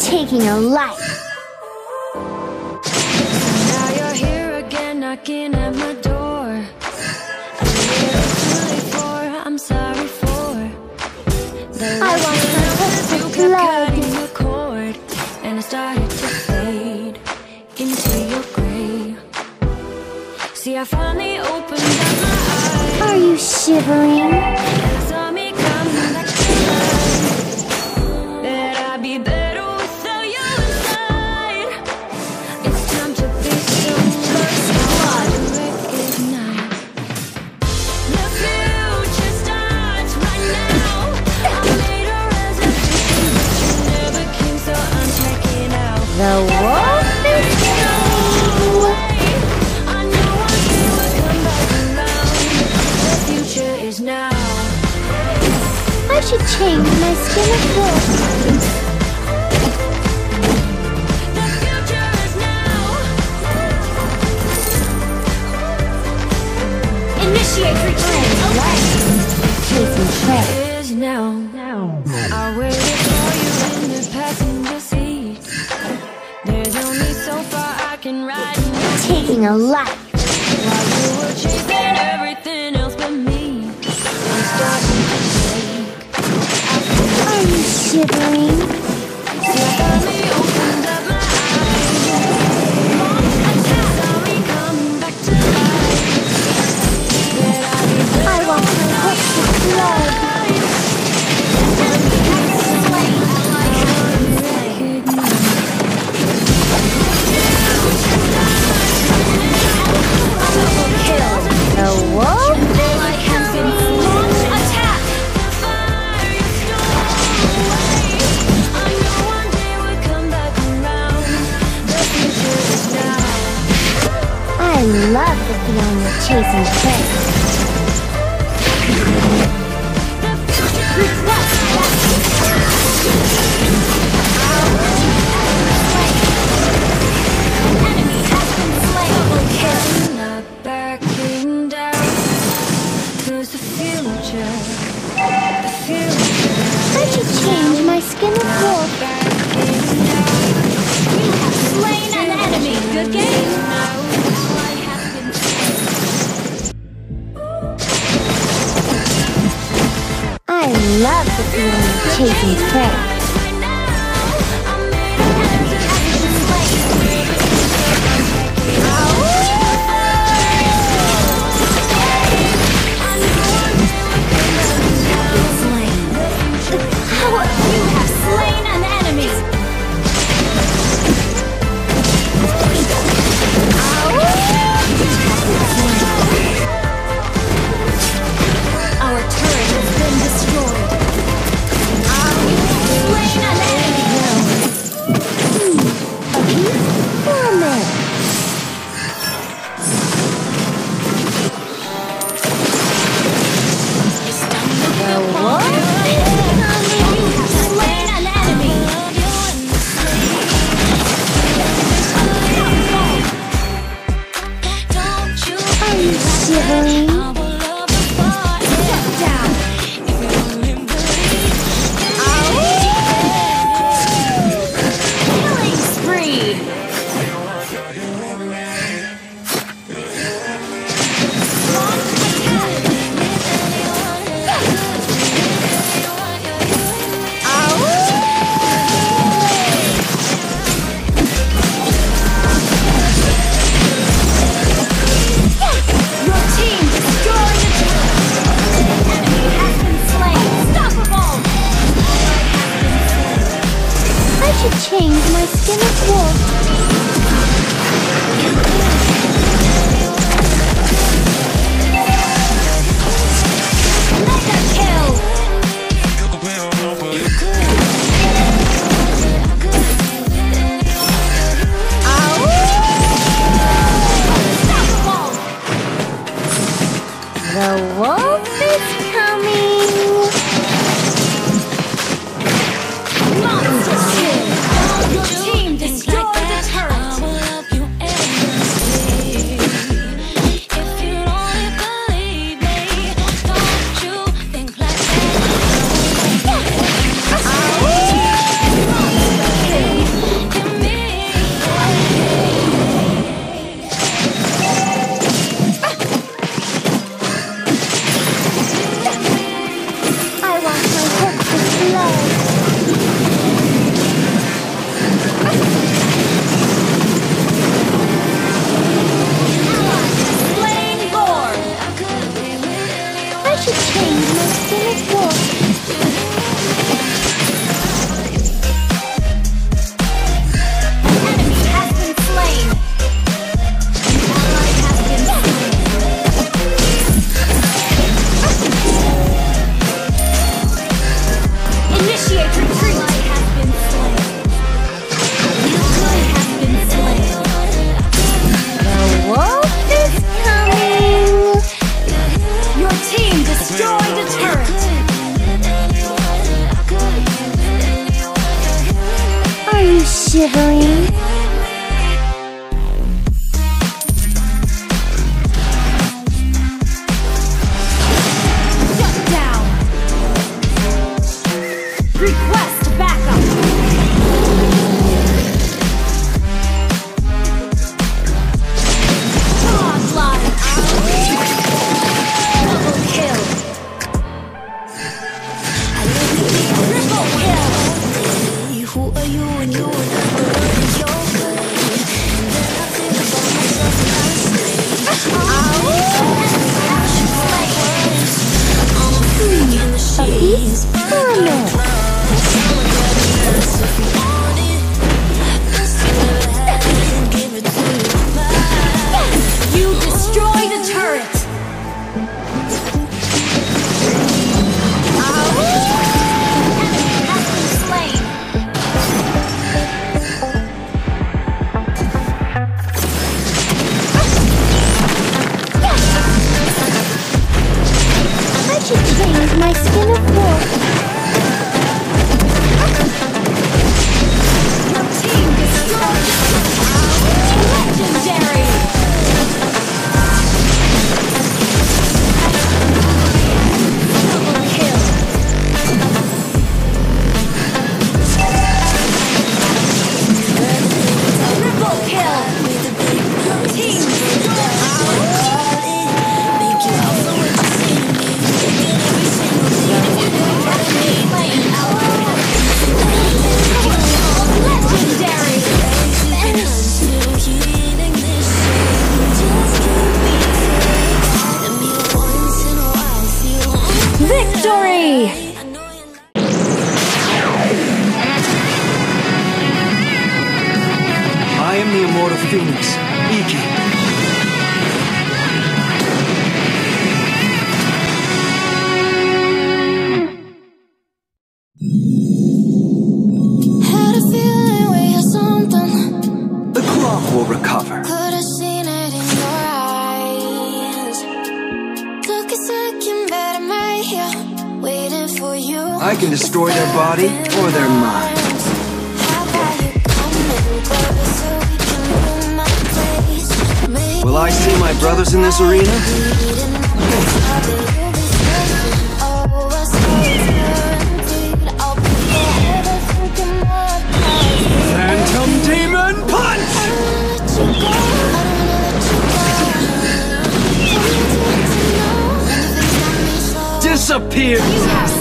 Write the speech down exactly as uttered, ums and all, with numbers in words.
taking a life. Now you're here again, knocking at my door. A little too late for, I'm sorry for the I want to lessons touch you the kept blood. cutting the cord, and I started to fade into your gray. See, I finally opened up my eyes. Are you shivering? I saw me coming back to life. That I'd be better without you inside. It's time to be sober, so I recognize the future starts right now. I made a reservation, but you never came, so I'm checking out. The wolf is coming. I knew one day would come back around. The future is now. I should change my skin of wolf. The future is now. Initiate retreat. Chasing prey. Is now. I waited for you in the passenger seat. There's only so far I can ride in your seat. Taking a life. While you were chasing everything else but me, I'm starting to shake. Are you shivering? See, I finally opened up my eyes. Saw me coming back to life. That I'd be I better want to touch the blood. The wolf is coming. Attack! The fire you stole away. I know one day we'll come back around. The future is now. I love the feeling of chasing prey. Enemy has been slain. Not backing down. 'Cause the future, the future. I should change my skin of wolf. You have slain an enemy. Good game. I love the feeling of chasing prey. You have slain an enemy. Our turret has been destroyed. Slain an enemy. A piece for a man. The wolf is coming. You have slain an enemy. Are you shivering? Step down. Killing spree. Your team destroyed the turret. Enemy has been slain. Unstoppable. I should change my skin of wolf. Mega kill. Unstoppable. The wolf is coming. Monster kill. Your team destroyed the shivering. Shut down. Request backup. Godlike. Double kill. Triple kill. Who are you when you were never in your way? And then I think about myself and I say, I'm a freak in the sheets. If you want it, let's do it. Give it to you. You destroyed a turret. Enemy has been slain. I should change my skin of wolf. Team destroyed. Legendary. Double kill. Triple kill. Team Make you out for what you see me. Taking every single thing. If you don't want anything, I'll legendary. still healing this shit. Just keep me safe. Let me once in a while feel Victory. I know you like I am the immortal phoenix, Ikki. had a feeling we had something. The clock will recover. Could have seen it in your eyes. Took a second, but I'm right here, waiting for you. I can destroy their body or their mind. How about you come in closer so we can move my place? Maybe Will I see my brothers in this arena? bleeding on the side that you'll be staying. Oh, we're so guaranteed. I'll be forever thinking more about you. Phantom Demon Punch! I don't wanna let you go. I don't wanna let you go. Tell me what you want to know. Anything's got me so Disappear! You have